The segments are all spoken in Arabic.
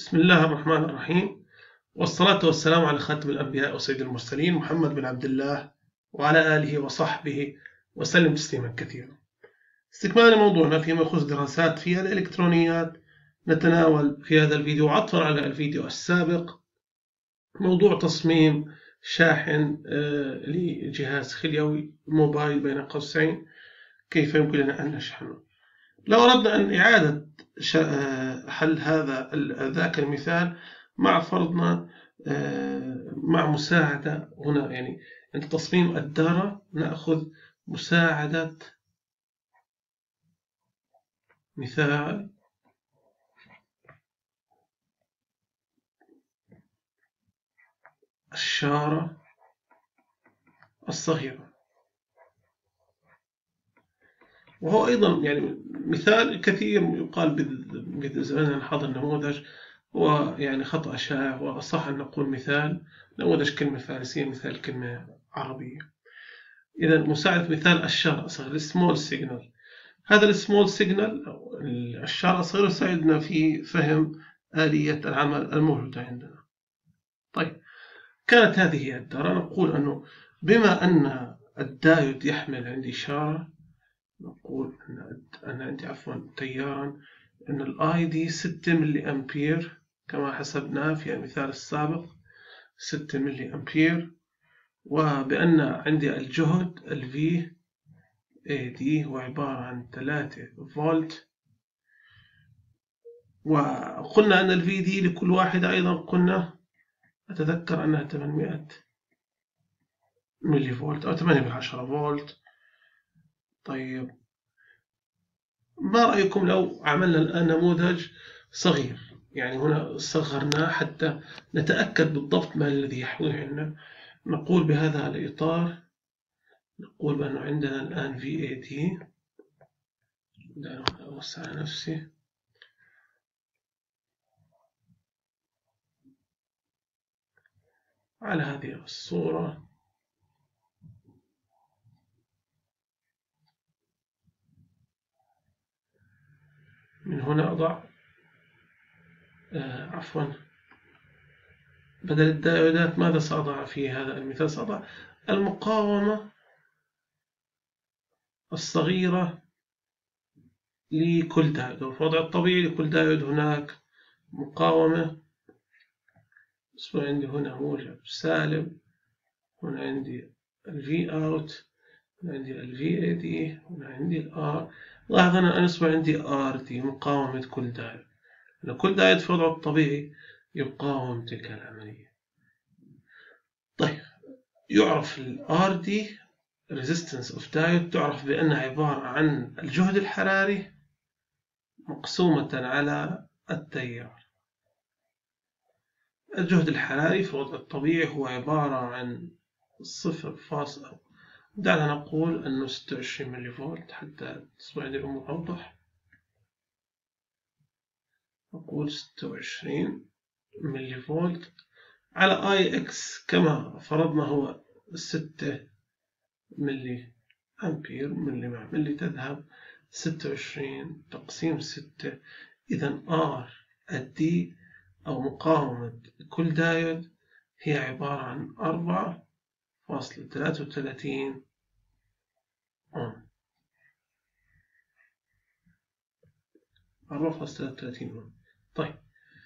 بسم الله الرحمن الرحيم، والصلاة والسلام على خاتم الأنبياء وسيد المرسلين محمد بن عبد الله وعلى آله وصحبه وسلم تسليما كثيرا. استكمالا موضوعنا فيما يخص دراسات في الإلكترونيات، نتناول في هذا الفيديو عطفا على الفيديو السابق موضوع تصميم شاحن لجهاز خليوي موبايل بين قوسين، كيف يمكن لنا أن نشحنه. لو أردنا أن إعادة حل ذاك المثال مع فرضنا مع مساعدة هنا، يعني عند تصميم الدارة نأخذ مساعدة مثال الشارة الصغيرة، وهو أيضا يعني مثال كثير يقال بزمن الحاضر نموذج، هو يعني خطأ شائع، وأصح أن نقول مثال نموذج كلمة فارسية مثال كلمة عربية. إذا مساعدة مثال الشارة الصغير السمول سيجنال، هذا السمول سيجنال أو الشارة الصغيرة يساعدنا في فهم آلية العمل الموجودة عندنا. طيب، كانت هذه هي الدارة. نقول أنه بما أن الدايود يحمل عندي إشارة، نقول أن عندي تيارا، أن الآي دي 6 ملي أمبير كما حسبناه في المثال السابق، 6 ملي أمبير، وبأن عندي الجهد الفي اي دي هو عبارة عن 3 فولت، وقلنا أن الفي دي لكل واحدة أيضا قلنا أتذكر أنها 800 ملي فولت أو 8/10 فولت. طيب، ما رأيكم لو عملنا الآن نموذج صغير؟ يعني هنا صغرناه حتى نتأكد بالضبط ما الذي يحويه عندنا. نقول بهذا الإطار، نقول بأنه عندنا الآن VAD، دعنا أوسع نفسي، على هذه الصورة. من هنا أضع بدل الدائرات ماذا سأضع في هذا المثال؟ سأضع المقاومة الصغيرة لكل دائود. وفي الوضع الطبيعي لكل دائود هناك مقاومة، اسمه عندي هنا موجب سالب، هنا عندي الفي اوت، هنا عندي الفي اي دي، هنا عندي الار. لاحظ أنا أصبح عندي ار دي مقاومة كل دائود، لأن كل دائود في وضعه الطبيعي يقاوم تلك العملية. طيب، يعرف ال RD resistance of diode تعرف بأنها عبارة عن الجهد الحراري مقسومة على التيار. الجهد الحراري في الوضع الطبيعي هو عبارة عن 0. دعنا نقول أنه 26 ملي فولت حتى تصبح عندي الأمور أوضح. نقول 26 ملي فولت على IX كما فرضنا هو 6 ملي أمبير، ملي مع ملي تذهب 26 تقسيم 6. إذا R الدي أو مقاومة كل دايود هي عبارة عن 4.33 أوم. 4.33 أوم. طيب،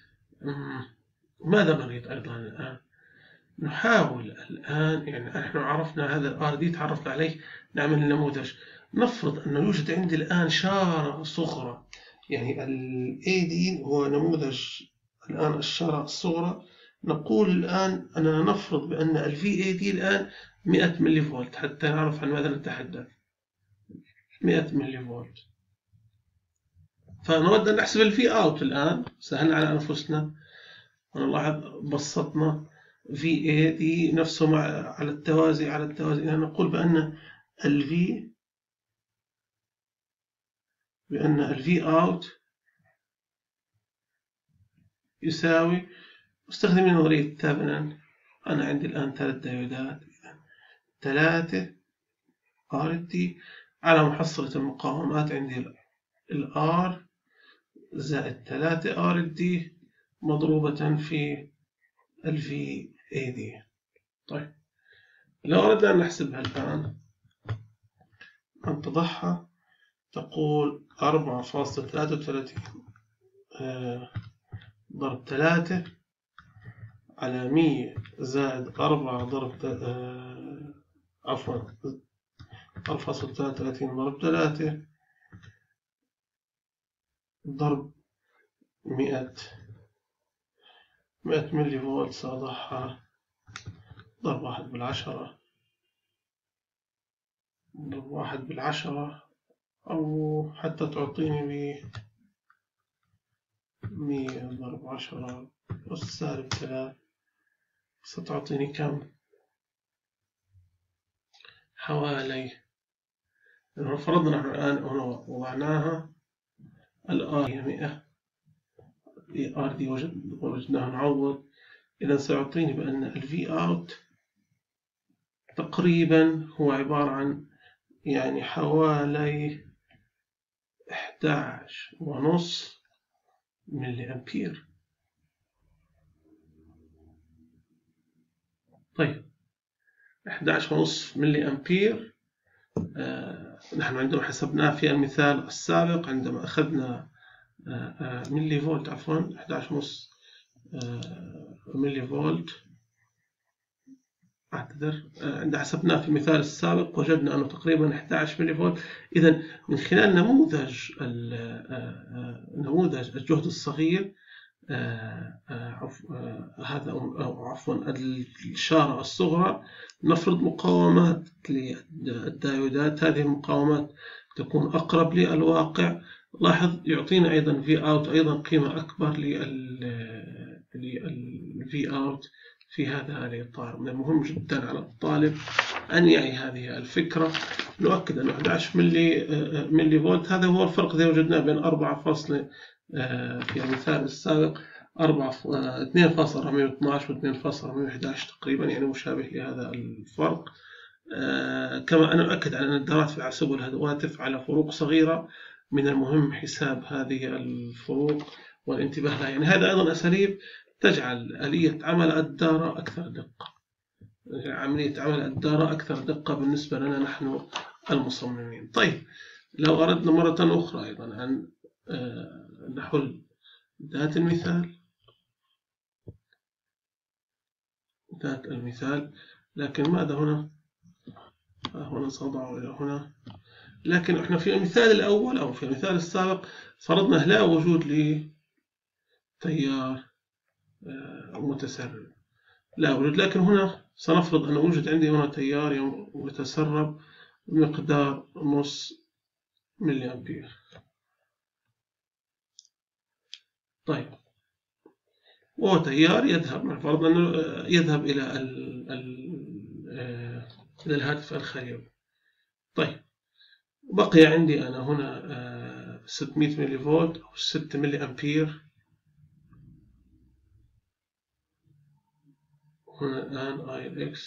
ماذا نريد أيضا الآن؟ نحاول الآن، يعني نحن عرفنا هذا الآر دي تعرفنا عليه، نعمل النموذج. نفرض أنه يوجد عندي الآن شارة صغرى، يعني ال AD هو نموذج الآن الشارة الصغرى. نقول الآن أننا نفرض بأن ال VAD الآن 100 ملي فولت حتى نعرف عن ماذا نتحدث. 100 ملي فولت، فنود أن نحسب ال V out الآن، سهلنا على أنفسنا ونلاحظ بسطنا VAD نفسه على التوازي يعني نقول بأن ال V out يساوي، استخدم نظرية ثابنان. أنا عندي الآن 3 دايودات، 3 RD على محصلة المقاومات، عندي ال R زائد 3 RD مضروبة في VAD. طيب لو أردنا أن نحسبها الآن، أن تضعها تقول 4.33 ضرب 3 على 100 زائد 4 ضرب عفوا 4.33 ضرب 3 ضرب 100 ملي فولت، سأضعها ضرب 1/10 ضرب 1/10، أو حتى تعطيني 100 ضرب 10 أس سالب 3 ستعطيني كم؟ حوالي، لو فرضنا نحن الآن هنا وضعناها الآر هي 100، آر دي وجدناها نعوض، إذا سيعطيني بأن الفي أوت تقريبا هو عبارة عن يعني حوالي 11.5 ملي أمبير. طيب 11.5 ملي أمبير، نحن عندما حسبناه في المثال السابق عندما أخذنا ملي فولت، عفوا 11.5 ملي فولت، أعتذر، عندما حسبناه في المثال السابق وجدنا أنه تقريبا 11 ملي فولت. إذا من خلال نموذج الجهد الصغير، هذا أو عفوا الإشارة الصغرى، نفرض مقاومات للدايودات، هذه المقاومات تكون أقرب للواقع. لاحظ يعطينا أيضا في أوت أيضا قيمة أكبر للفي أوت في هذا الإطار. من المهم جدا على الطالب أن يعي هذه الفكرة. نؤكد أن 11 ملي فولت هذا هو الفرق الذي وجدناه بين 4 في المثال السابق 2.412 و 2.411 تقريبا، يعني مشابه لهذا الفرق. كما أنا أؤكد على أن الدورات في العصب والهواتف على فروق صغيرة، من المهم حساب هذه الفروق والانتباه لها. يعني هذا أيضا أساليب تجعل آلية عمل الدارة أكثر دقة، عملية عمل الدارة أكثر دقة بالنسبة لنا نحن المصممين. طيب لو أردنا مرة أخرى أيضا أن نحل ذات المثال، لكن ماذا هنا؟ هنا سأضعه إلى هنا. لكن احنا في المثال الأول أو في المثال السابق فرضنا لا وجود لتيار متسرب، لا وجود، لكن هنا سنفرض أن وجد عندي هنا تيار متسرب بمقدار نص ملي أمبير. طيب وهو تيار يذهب، فرض أنه يذهب إلى الهاتف الخارجي. طيب بقي عندي أنا هنا 600 ملي فولت أو 6 ملي أمبير. هنا الآن ILX.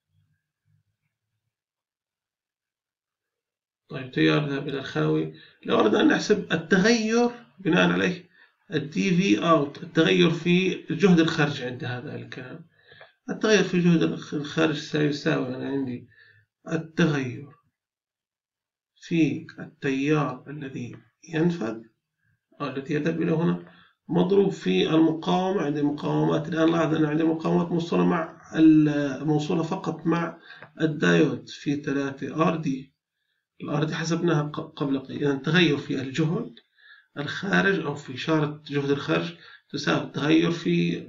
طيب تيار ذهب إلى الخاوي. لو أردنا أن نحسب التغير بناء عليه الDV out، التغير في الجهد الخارجي عند هذا الكلام، التغير في جهد الخارج سيساوي أنا عندي التغير في التيار الذي ينفذ أو الذي يذهب إلى هنا مضروب في المقاومة. عندي مقاومات الآن، لاحظ أن عندي مقاومات موصولة فقط مع الدايود في 3 RD. الRD حسبناها قبل قليل. إذا التغير في الجهد الخارج أو في إشارة جهد الخارج تساوي التغير في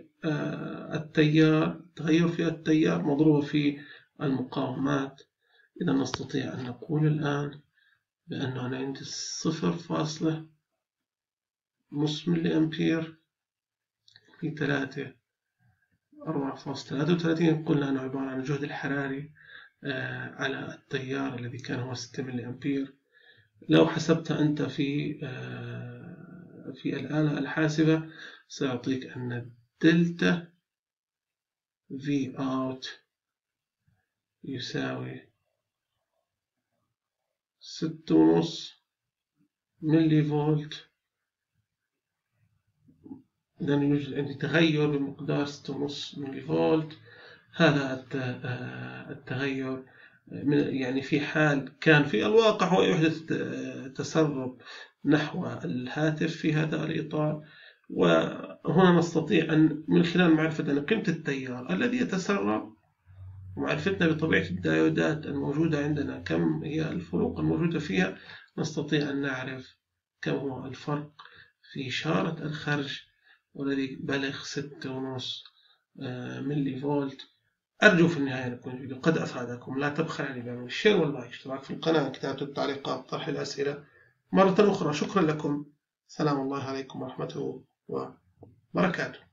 التيار مضروبة في المقاومات. إذا نستطيع أن نقول الآن بأنه أنا عندي 0.5 ملي أمبير في 4.33. قلنا أنه عبارة عن الجهد الحراري على التيار الذي كان هو 6 ملي أمبير. لو حسبت أنت في الآلة الحاسبة سيعطيك أن دلتا في أوت يساوي 6.5 ملي فولت إذا يوجد عندي تغير بمقدار 6.5 ملي فولت. هذا التغير يعني في حال كان في الواقع هو يحدث تسرب نحو الهاتف في هذا الإطار. وهنا نستطيع أن من خلال معرفة أن قيمة التيار الذي يتسرب ومعرفتنا بطبيعة الديودات الموجودة عندنا كم هي الفروق الموجودة فيها، نستطيع أن نعرف كم هو الفرق في إشارة الخرج والذي بلغ 6.5 ملي فولت. أرجو في النهاية أن يكون الفيديو قد أفادكم. لا تبخل علي بعمل الشير واللايك، اشتراك في القناة، كتابة التعليقات، طرح الأسئلة. مرة أخرى شكرا لكم. سلام الله عليكم ورحمته وبركاته.